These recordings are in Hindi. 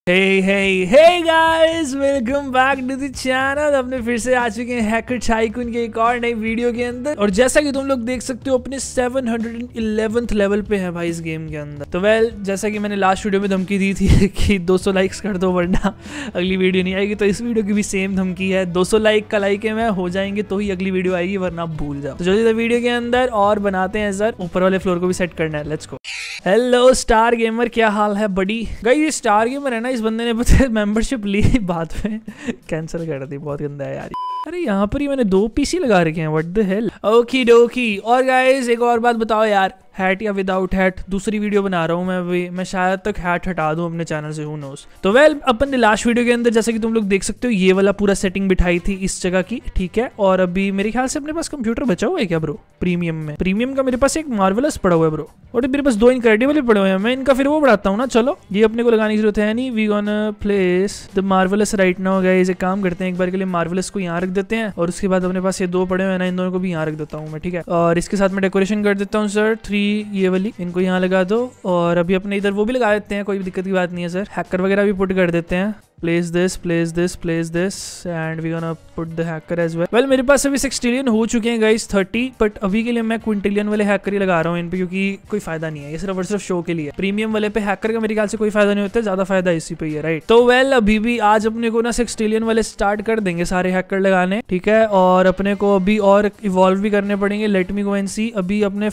Hey guys, welcome back to the channel। अपने फिर से आ चुके हैं हैकर टाइकून के एक और नई वीडियो के अंदर। और जैसा कि तुम लोग देख सकते हो अपने 711th लेवल पे है भाई इस गेम के अंदर। तो जैसा कि मैंने लास्ट वीडियो में धमकी दी थी कि 200 लाइक्स कर दो वरना अगली वीडियो नहीं आएगी, तो इस वीडियो की भी सेम धमकी है। 200 लाइक का लाइक है मैं हो जाएंगे तो ही अगली वीडियो आएगी, वरना आप भूल जाओ। तो जल्दी वीडियो के अंदर और बनाते हैं सर, ऊपर वाले फ्लोर को भी सेट करना है। Let's go. Hello star gamer, क्या हाल है बड़ी? गाइस ये स्टार गेमर है ना, इस बंदे ने पता मेंबरशिप ली बाद में कैंसिल कर दी। बहुत गंदा है यार। अरे यहाँ पर ही मैंने 2 पीसी लगा रखे हैं, what the hell. Okey dokey. और गाइस एक और बात बताओ यार, हैट या विदाउट हैट? दूसरी वीडियो बना रहा हूँ मैं अभी। मैं शायद तक हैट हटा दूं अपने चैनल से, हू नोस। तो अपन ने लास्ट वीडियो के अंदर जैसा कि तुम लोग देख सकते हो ये वाला पूरा सेटिंग बिठाई थी इस जगह की, ठीक है। और अभी मेरे ख्याल से अपने पास कंप्यूटर बचा हुआ है क्या ब्रो? प्रीमियम में, प्रीमियम का मेरे पास एक मार्वेलस पड़ा हुआ है ब्रो, और मेरे पास 2 इनक्रेडिबल पड़े हुए हैं। मैं इनका फिर वो बढ़ाता हूँ ना। चलो ये अपने को लगाने की जरूरत है नहीं। We gonna place the marvellous right now guys. एक काम करते हैं, एक बार के लिए मार्वेलस को यहाँ रख देते हैं, और उसके बाद अपने पास ये 2 पड़े हुए हैं ना, इन दोनों को भी यहाँ रख देता हूँ मैं, ठीक है। और इसके साथ मैं डेकोरेशन कर देता हूँ सर 3 ये वाली, इनको यहाँ लगा दो। और अभी अपने इधर वो भी लगा देते हैं, कोई भी दिक्कत की बात नहीं है सर। हैकर वगैरह भी पुट कर देते हैं। Place this, and we're gonna put the hacker as well. Well, मेरे पास अभी 6 हो चुके हैं गाइस, 30, बट अभी के लिए मैं क्विंटिलियन वाले हैकर ही लगा रहा हूँ इन पे, क्योंकि कोई फायदा नहीं है, ये सिर्फ और सिर्फ शो के लिए। प्रीमियम वाले पे हैकर का मेरे ख्याल से कोई फायदा नहीं होता, ज्यादा फायदा इसी पे ही है, राइट। तो अभी भी आज अपने को ना 6 वाले स्टार्ट कर देंगे सारे हैकर लगाने, ठीक है। और अपने को अभी और इवॉल्व भी करने पड़ेंगे। Let me go and see. अभी अपने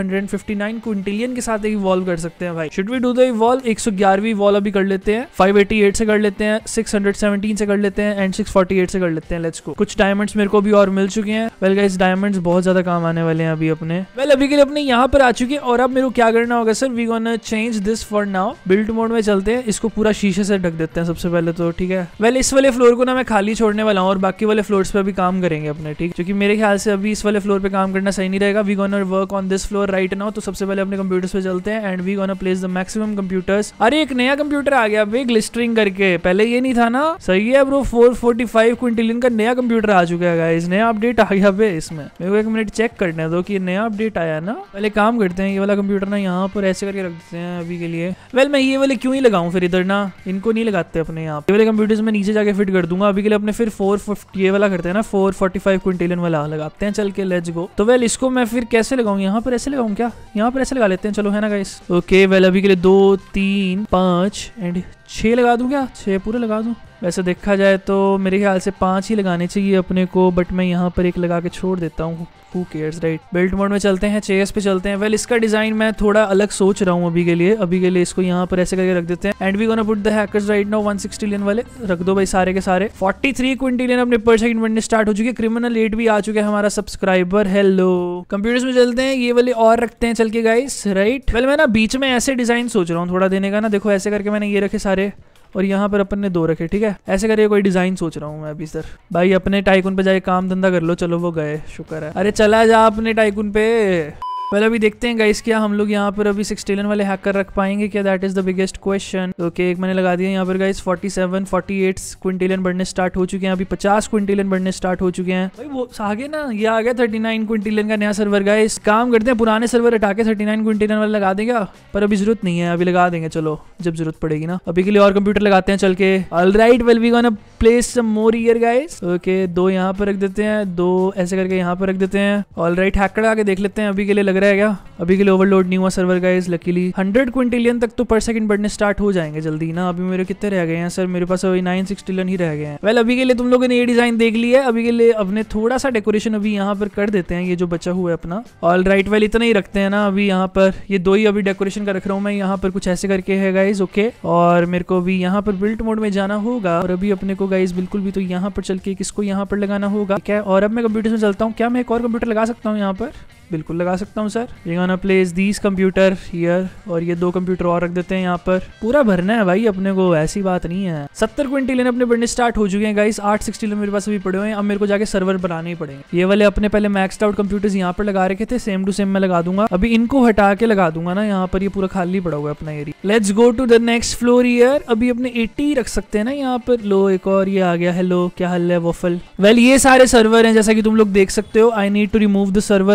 559 क्विंटिलियन के साथ इवॉल्व कर सकते हैं भाई। Should we do the evolve? 111वीं इवॉल्व अभी कर लेते हैं, 588 से कर लेते हैं, 617 से कर लेते हैं, एंड 648 से कर लेते हैं। Let's go. कुछ डायमंड्स मेरे को भी और मिल चुके हैं। वेल गाइस डायमंड्स बहुत ज्यादा काम आने वाले हैं अभी अपने। अभी के लिए अपने यहाँ पर आ चुके हैं। और अब मेरे को क्या करना होगा sir? We gonna change this for now. Build mode में चलते हैं, इसको पूरा शीशे से ढक देते हैं सबसे पहले तो, ठीक है। इस वाले फ्लोर को ना मैं खाली छोड़ने वाला हूँ, और बाकी वाले फ्लोर्स पे भी काम करेंगे अपने, ठीक। क्योंकि मेरे ख्याल से अभी इस वाले फ्लोर पे काम करना सही नहीं रहेगा। We gonna work on this floor right now. तो सबसे पहले अपने कंप्यूटर्स पे चलते हैं, and we gonna place the maximum computers. अरे एक नया कंप्यूटर आ गया बे, ग्लिस्टरिंग करके, पहले ये नहीं था ना। सही है ब्रो, 445 क्विंटिलियन का नया कंप्यूटर आ चुका है गाइस। नया अपडेट आ गया बे इसमें। मेरे को 1 मिनट चेक करने दो कि नया अपडेट आया ना। पहले काम करते हैं, ये वाला कंप्यूटर ना यहाँ पर ऐसे करके रख देते हैं अभी के लिए। मैं ये वाले क्यों ही लगाऊं फिर इधर ना, इनको नहीं लगाते अपने यहाँ। ये वाले कंप्यूटर्स में नीचे जाके फिट कर दूंगा अभी के लिए। अपने फिर 450 ये वाला करते हैं ना, 445 क्विंटिलियन वाला लगाते हैं चल के। Let's go. तो इसको मैं फिर कैसे लगाऊं? यहाँ पर ऐसे लगाऊं क्या? यहाँ पर ऐसे लगा लेते हैं, चलो, है ना गाइस। ओके अभी के लिए 2 3 5 एंड 6 लगा दूं क्या? 6 पूरे लगा दूं? वैसे देखा जाए तो मेरे ख्याल से 5 ही लगाने चाहिए अपने को, बट मैं यहाँ पर 1 लगा के छोड़ देता हूँ। Who cares, right? Build mode में चलते हैं, चेयर्स पे चलते हैं। इसका डिजाइन मैं थोड़ा अलग सोच रहा हूँ अभी के लिए। इसको यहाँ पर ऐसे करके रख देते हैं, and we gonna put the hackers right now. 160 वाले रख दो भाई सारे के सारे। 43 क्विंटिलियन अपने पर सेकंड बनने स्टार्ट हो चुके। क्रिमिनल 8 भी आ चुके हैं हमारा सब्सक्राइबर। हेलो। कंप्यूटर्स में चलते हैं, ये वाले और रखते हैं चल के गाइस, राइट। मैं ना बीच में ऐसे डिजाइन सोच रहा हूँ थोड़ा देने का ना। देखो ऐसे करके मैंने ये रखे सारे, और यहाँ पर अपन ने 2 रखे, ठीक है। ऐसे करके कोई डिजाइन सोच रहा हूँ मैं अभी सर। भाई अपने टाइकून पे जाके काम धंधा कर लो। चलो वो गए, शुक्र है। अरे चला जा अपने टाइकून पे। अभी देखते हैं गाइस क्या हम लोग यहाँ पर अभी 6 वाले हैकर रख पाएंगे क्या? That is the biggest question. Okay एक मैंने लगा दिया यहाँ पर गाइस। 47 48 क्विंटिलियन बढ़ने स्टार्ट हो चुके हैं। अभी 50 क्विंटिलियन बढ़ने स्टार्ट हो चुके हैं भाई। वो आगे ना ये आ गया 39 क्विंटिलियन का नया सर्वर गाइस। काम करते हैं पुराने सर्वर हटा के 39 क्विंटिलियन वाला लगा देंगे, पर अभी जरूरत नहीं है, अभी लगा देंगे चलो जब जरूरत पड़ेगी ना। अभी के लिए और कंप्यूटर लगाते हैं चल के। Alright we gonna place some more here guys. Okay 2 यहाँ पर रख देते हैं, 2 ऐसे करके यहाँ पर रख देते हैं। ऑलराइट हैकर आके देख लेते हैं अभी के लिए लग रहा है क्या? अभी के लिए ओवरलोड नहीं हुआ सर्वर गाइस लकीली। 100 क्विंटिलियन तक तो पर सेकंड बढ़ने स्टार्ट हो जाएंगे जल्दी ना। अभी मेरे कितने रह गए हैं सर? मेरे पास अभी 960 ही रह गए हैं। अभी के लिए तुम लोगों ने ये डिजाइन देख लिया है। अभी के लिए अपने थोड़ा सा डेकोरेशन अभी यहाँ पर कर देते हैं, ये जो बचा हुआ है अपना। ऑलराइट इतना ही रखते हैं ना अभी यहाँ पर। ये 2 ही अभी डेकोरेशन का रख रहा हूँ मैं यहाँ पर, कुछ ऐसे करके है गाइस। ओके और मेरे को अभी यहाँ पर बिल्ड मोड में जाना होगा, और अभी अपने को गाइस बिल्कुल भी तो यहाँ पर चल के किसको यहाँ पर लगाना होगा, ठीक है। और अब मैं कंप्यूटर में चलता हूँ। क्या मैं एक और कंप्यूटर लगा सकता हूँ यहाँ पर? बिल्कुल लगा सकता हूँ sir. We gonna place these computer here, और ये 2 कंप्यूटर और रख देते हैं यहाँ पर। पूरा भरना है भाई अपने को, ऐसी बात नहीं है। 70 क्विंटिलियन अपने बढ़ने स्टार्ट हो चुके हैं गाइस। 860 मेरे पास अभी पड़े हुए हैं। अब मेरे को जाके सर्वर बनाने ही पड़ेंगे। ये वाले अपने पहले मैक्स्ड आउट कंप्यूटर्स यहाँ पर लगा रखे थे, सेम टू सेम मैं लगा दूंगा। अभी इनको हटा के लगा दूंगा ना यहाँ पर, ये पूरा खाली पड़ा हुआ है अपना area. Let's go to the next floor here. अभी अपने 80 रख सकते हैं ना यहाँ पर। लो एक और ये आ गया। हेलो क्या हाल है वॉफल? ये सारे सर्वर हैं जैसा कि तुम लोग देख सकते हो। I need to remove the server right now.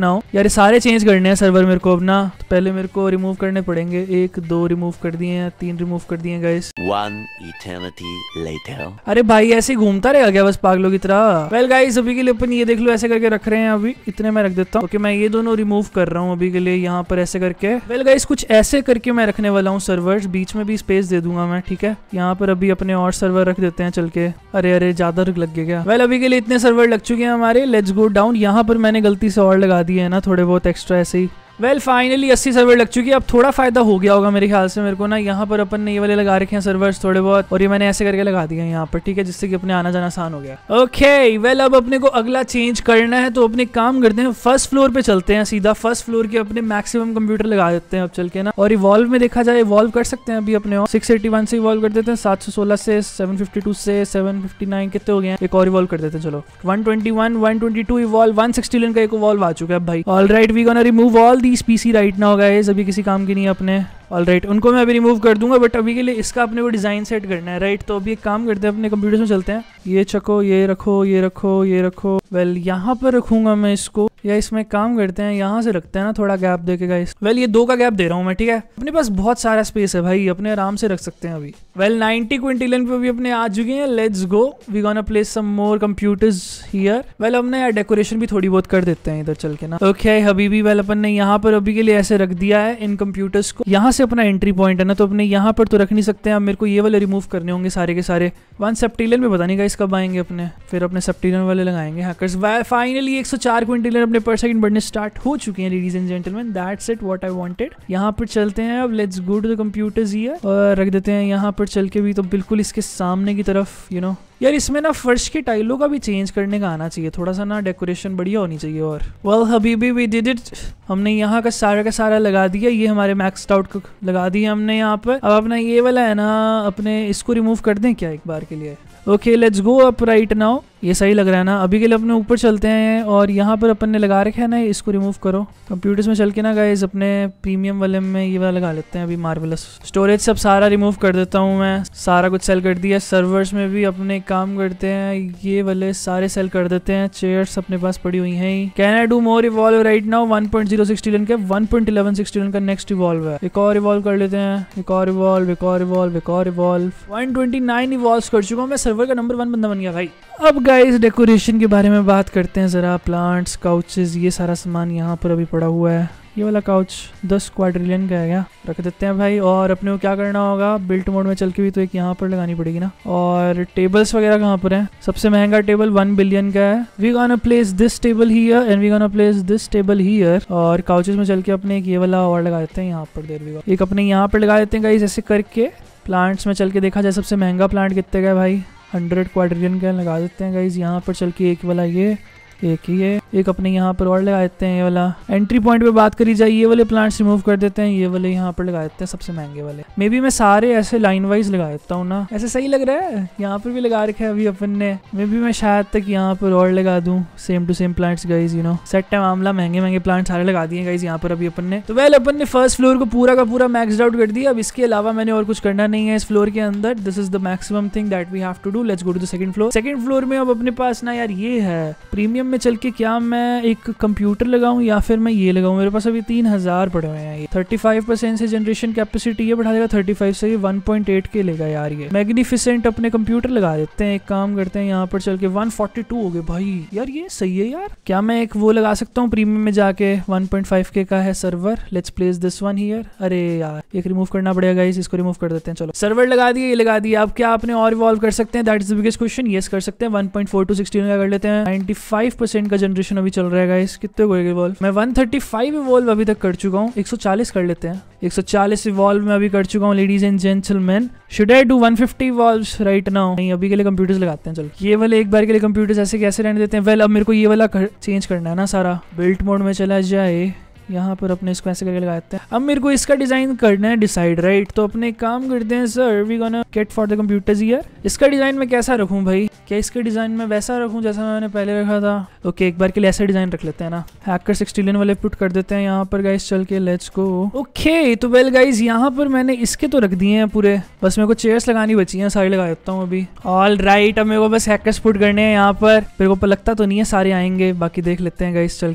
Now. यार ये सारे चेंज करने हैं सर्वर मेरे को अब ना, तो पहले मेरे को रिमूव करने पड़ेंगे। 1 2 रिमूव कर दिए हैं, 3 रिमूव कर दिए गाइस। 1 eternity later. अरे भाई ऐसे ही घूमता रहेगा क्या बस पागलों की तरह। वेल गाइस अभी के लिए अपन ये देख लो ऐसे करके रख रहे हैं, अभी इतने मैं रख देता हूँ। ओके मैं ये दोनों रिमूव कर रहा हूँ अभी के लिए यहाँ पर ऐसे करके। वेल गाइस कुछ ऐसे करके मैं रखने वाला हूँ सर्वर्स, बीच में भी स्पेस दे दूंगा मैं, ठीक है। यहाँ पर अभी अपने और सर्वर रख देते हैं चल के। अरे ज्यादा रुक लग गया। वेल अभी के लिए इतने सर्वर लग चुके हैं हमारे, लेट्स गो डाउन। यहाँ पर मैंने गलती से और लगा दिए है ना थोड़े बहुत एक्स्ट्रा ऐसे ही। वेल फाइनली 80 सर्वर लग चुकी है। अब थोड़ा फायदा हो गया होगा मेरे ख्याल से मेरे को ना। यहाँ पर अपन ने ये वाले लगा रखे हैं सर्वर्स थोड़े बहुत, और ये मैंने ऐसे करके लगा दिया है यहाँ पर, ठीक है, जिससे कि अपने आना जाना आसान हो गया। ओके वेल अब अपने को अगला चेंज करना है, तो अपने काम करते हैं फर्स्ट फ्लोर पे चलते हैं सीधा। फर्स्ट फ्लोर के अपने मैक्सिमम कंप्यूटर लगा देते हैं अब चल के ना। और इवॉल्व में देखा जाए इवॉल्व कर सकते हैं अभी अपने और 681 से इवॉल्व कर देते हैं, 716 से 752 से 759 कितने हो गए हैं, एक और इवॉल्व कर देते हैं। चलो 121 122 इवॉल्व, 160 का एक इवॉल्व आ चुका है भाई। Alright we gonna remove all these PC right now guys, अभी किसी काम की नहीं है अपने। ऑलराइट उनको मैं अभी रिमूव कर दूंगा, बट अभी के लिए इसका अपने को डिजाइन सेट करना है राइट। तो अभी एक काम करते हैं अपने कंप्यूटर में चलते हैं। ये चको, ये रखो, ये रखो, ये रखो। वेल यहाँ पर रखूंगा मैं इसको, या इसमें काम करते हैं यहाँ से रखते हैं ना थोड़ा गैप देके गाइस। वेल ये 2 का गैप दे रहा हूँ मैं, ठीक है। अपने पास बहुत सारा स्पेस है भाई, अपने आराम से रख सकते हैं अभी। वेल 90 क्विंटिलियन पे भी अपने आ चुके हैं। Let's go we gonna place some more computers here. Well अब ना यार डेकोरेशन भी थोड़ी बहुत कर देते हैं इधर चल के ना। ओके हबीबी वेल अपन ने यहाँ पर अभी के लिए ऐसे रख दिया है इन कंप्यूटर्स को। यहाँ से अपना एंट्री पॉइंट है ना, तो अपने यहाँ पर तो रख नहीं सकते हैं। अब मेरे को ये वाले रिमूव करने होंगे सारे के सारे। 1 सेप्टिलियन में पता नहीं गाइस कब आएंगे अपने, फिर अपने सेप्टिलियन वाले लगाएंगे हैकर्स। फाइनली 104 क्विंटिलियन अपने पर सेकंड बढ़ने स्टार्ट हो चुके हैं ladies and gentleman. That's it what I wanted. यहाँ पर चलते हैं अब, let's go to the computers here, और रख देते हैं यहाँ पर चल के भी तो बिल्कुल इसके सामने की तरफ यू नो। यार इसमें ना फर्श की टाइलों का भी चेंज करने का आना चाहिए, थोड़ा सा ना डेकोरेशन बढ़िया होनी चाहिए। और वेल हबीबी वी डिड इट, हमने यहाँ का सारा लगा दिया। ये हमारे मैक्स्ड आउट को लगा दिया हमने यहाँ पर। अब अपना ये वाला है ना, अपने इसको रिमूव कर दें क्या एक बार के लिए। Okay let's go up right now. ये सही लग रहा है ना। अभी के लिए अपने ऊपर चलते हैं, और यहाँ पर अपन ने लगा रखा है ना, इसको रिमूव करो। कंप्यूटर्स में चल के ना गाइस अपने प्रीमियम वाले में ये वाला लगा लेते हैं अभी, मार्वेलस। स्टोरेज सब सारा रिमूव कर देता हूँ मैं, सारा कुछ सेल कर दिया। सर्वर्स में भी अपने काम करते हैं, ये वाले सारे सेल कर देते हैं। चेयर्स अपने पास पड़ी हुई हैं ही। Can I do more evolve right now. 1.06 trillion के 1.11 ट्रिलियन का नेक्स्ट इवॉल्व है। एक और इवॉल्व कर लेते हैं, एक और इवॉल्व, एक और इवॉल्व, एक और इवॉल्व। 129 इवॉल्व कर चुका हूँ मैं, सर्वर का नंबर 1 बंदा बन गया भाई। अब गाइस डेकोरेशन के बारे में बात करते हैं जरा। प्लांट्स, काउचेस, ये सारा सामान यहाँ पर अभी पड़ा हुआ है। ये वाला काउच 10 क्वाड्रिलियन का है क्या, रख देते हैं भाई। और अपने को क्या करना होगा, बिल्ट मोड में चल के भी तो एक यहाँ पर लगानी पड़ेगी ना। और टेबल्स वगैरह कहाँ पर हैं। सबसे महंगा टेबल 1 बिलियन का है। We gonna place this table here and we gonna place this table here. और काउचेस में चल के अपने एक ये वाला और लगा देते हैं यहाँ पर। देर भी एक अपने यहाँ पर लगा देते हैं गाइस ऐसे करके। प्लांट्स में चल के देखा जाए सबसे महंगा प्लांट कितने का है भाई, 100 क्वाड्रिलियन का लगा देते हैं गाइस। यहाँ पर चल के एक वाला ये, एक ही है, एक अपने यहाँ पर और लगा देते हैं ये वाला। एंट्री पॉइंट पे बात करी जाए, ये वाले प्लांट्स रिमूव कर देते हैं, ये वाले यहाँ पर लगा देते हैं सबसे महंगे वाले। मे बी मैं सारे ऐसे लाइन वाइज लगा देता हूँ ना, ऐसे सही लग रहा है। यहाँ पर भी लगा रखे है अभी अपन ने। मे बी मैं शायद तक यहाँ पर और लगा दूँ same to same plants guys, you know set है मामला। महंगे प्लांट सारे लगा दिए गाइज यहाँ पर अभी अपन ने। तो वेल अपन ने फर्स्ट फ्लोर को पूरा का पूरा मैक्सड आउट कर दिया। अब इसके अलावा मैंने और कुछ करना नहीं है इस फ्लोर के अंदर। This is the maximum thing that we have to do. Let's go to the second floor. Second floor में अब अपने पास ना यार ये है प्रीमियम में चल के, क्या मैं एक कंप्यूटर लगाऊं या फिर मैं ये लगाऊं। मेरे पास अभी 3000 पड़े हुए हैं। ये 35% से जनरेशन कैपेसिटी ये बढ़ा देगा 35 से, ये 1.8 के लेगा यार। ये मैग्निफिसेंट अपने कंप्यूटर लगा देते हैं। एक काम करते हैं यहाँ पर चल के 142 हो गए भाई। यार ये सही है यार। क्या मैं एक वो लगा सकता हूँ प्रीमियम में जाके, 1.5K का है server. Let's place this one here. अरे यार एक रिमूव करना पड़ेगा गाइस, इसको रिमूव कर देते हैं। चलो सर्वर लगा दिए, ये लगा दिया। अब क्या आपने और इवॉल्व कर सकते हैं, that is the biggest question. Yes कर सकते हैं। 1.4216 का कर लेते हैं। 95% का जनरेशन अभी चल रहा है गाइस। कितने हो गए इवॉल्व? मैं 135 इवॉल्व अभी तक कर चुका हूँ। 140 कर लेते हैं। 140 इवॉल्व में अभी कर चुका हूँ ladies and gentleman. Should I do 150 evolves right now? नहीं, अभी के लिए कंप्यूटर्स लगाते हैं। चलो ये वाले एक बार के लिए कंप्यूटर्स ऐसे कैसे रहने देते हैं। वेल अब मेरे को ये वाला चेंज करना है ना सारा। बिल्ट मोड में चला जाए, यहाँ पर अपने इसको ऐसे करके लगाते हैं। अब मेरे को इसका डिजाइन करना है डिसाइड राइट। तो अपने काम करते हैं sir, we gonna get for the computers here. इसका डिजाइन मैं कैसा रखूं भाई? क्या इसके डिजाइन में वैसा रखूं जैसा मैंने पहले रखा था? ओके एक बार के लिए ऐसा डिजाइन रख लेते हैं ना। हैकर 16 वाले पुट कर देते हैं यहाँ पर गाइस चल के। Let's go. ओके तो वेल गाइस यहाँ पर मैंने इसके तो रख दिए हैं पूरे, बस मेरे को चेयर्स लगानी बची हैं, सारी लगा देता हूँ अभी। ऑल राइट, अब मेरे को बस हैकर्स पुट करने हैं यहाँ पर। मेरे को लगता तो नहीं है सारे आएंगे, बाकी देख लेते हैं गाइस चल के।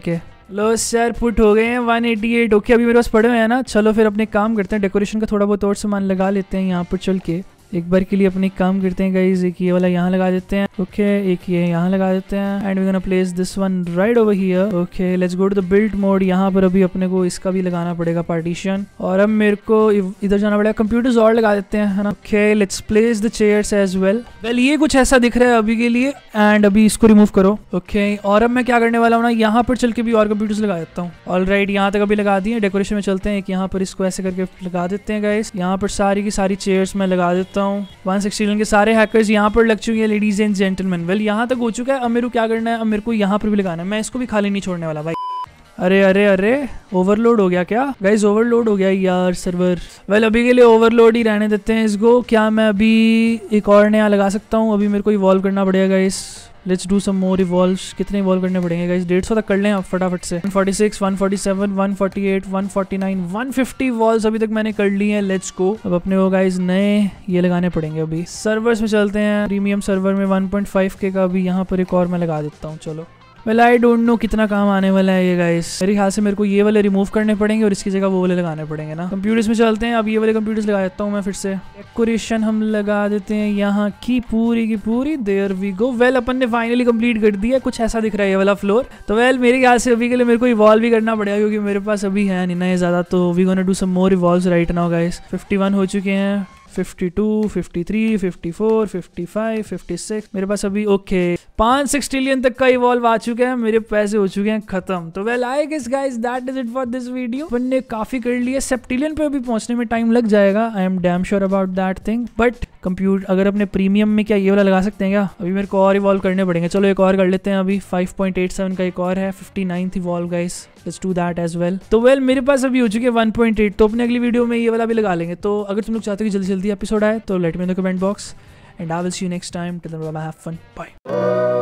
लो सर पुट हो गए हैं 188। ओके अभी मेरे पास पड़े हुए हैं ना, चलो फिर अपने काम करते हैं। डेकोरेशन का थोड़ा बहुत और सामान लगा लेते हैं यहाँ पर चल के। एक बार के लिए अपने काम करते हैं गाइस। एक ये वाला यहाँ लगा देते हैं। ओके एक ये यहाँ लगा देते हैं and we gonna place this one right over here. Okay let's go to the build mode. यहाँ पर अभी अपने को इसका भी लगाना पड़ेगा पार्टीशन। और अब मेरे को इधर जाना पड़ेगा, कंप्यूटर्स और लगा देते हैं है ना। Okay let's place the chairs as well. ये कुछ ऐसा दिख रहा है अभी के लिए एंड अभी इसको रिमूव करो। ओके और अब मैं क्या करने वाला हूँ ना, यहाँ पर चल के भी और कंप्यूटर्स लगा देता हूँ। ऑलराइट यहाँ तक अभी लगा दिए। डेकोरेशन में चलते हैं, एक यहाँ पर इसको ऐसे करके लगा देते हैं गाइस। यहाँ पर सारी की सारी चेयर्स मैं लगा देता हूँ। 161 के सारे हैकर्स यहाँ पर लग चुके हैं लेडीज एंड जेंटलमैन। वेल यहाँ तक हो चुका है। अब मेरे को क्या करना है, अब मेरे को यहाँ पर भी लगाना है। मैं इसको भी खाली नहीं छोड़ने वाला भाई। अरे अरे अरे ओवरलोड हो गया क्या गाइज, ओवरलोड हो गया यार सर्वर। वेल अभी के लिए ओवरलोड ही रहने देते हैं इसको। क्या मैं अभी एक और नया लगा सकता हूँ? अभी मेरे को इवॉल्व करना पड़ेगा guys. Let's do some more evolves. कितने इवॉल्व करने पड़ेंगे गाइस? 150 तक कर लें आप फटाफट से। 146, 147, 148, 149, 150 इवॉल्व्स अभी तक मैंने कर ली हैं। Let's go. अब अपने वो गाइस नए ये लगाने पड़ेंगे। अभी सर्वर्स में चलते हैं। प्रीमियम सर्वर में 1.5K का अभी यहाँ पर एक और मैं लगा देता हूँ। चलो वेल आई डोंट नो कितना काम आने वाला है ये गाइस। मेरे ख्याल से मेरे को ये वाले रिमूव करने पड़ेंगे और इसकी जगह वो वाले लगाने पड़ेंगे ना। कंप्यूटर्स में चलते हैं। अब ये वाले कंप्यूटर्स लगा देता हूँ मैं फिर से। डेकोरेशन हम लगा देते हैं यहाँ की पूरी। There we go. वेल अपन ने फाइनली कंप्लीट कर दिया। कुछ ऐसा दिख रहा है ये वाला फ्लोर। तो वेल मेरे ख्याल से अभी के लिए मेरे को इवॉल्व भी करना पड़ेगा क्योंकि मेरे पास अभी है नहीं ना ज्यादा। तो we gonna do some more evolves right now guys. 51 हो चुके हैं, 52, 53, 54, 55, 56। मेरे पास अभी ओके 5 सेक्सटिलियन तक का इवॉल्व आ चुका है। मेरे पैसे हो चुके हैं खत्म। तो well I guess guys that is it for this video. अपन ने काफी कर लिया। सेप्टिलियन पे अभी पहुंचने में टाइम लग जाएगा। I am damn sure about that thing. But computer अगर अपने प्रीमियम में क्या ये वाला लगा सकते हैं क्या? अभी मेरे को और इवॉल्व करने पड़ेंगे। चलो एक और कर लेते हैं। अभी 5.87 का एक और है। 59th evolve guys. Let's do that as well. तो वेल मेरे पास अभी हो चुके हैं 1.8। तो अपने अगली वीडियो में ये वाला भी लगा लेंगे। तो अगर तुम लोग चाहते हो कि जल्दी जल्दी एपिसोड आए तो let me in the comment box and I will see you next time. Till then bye bye, have fun, bye.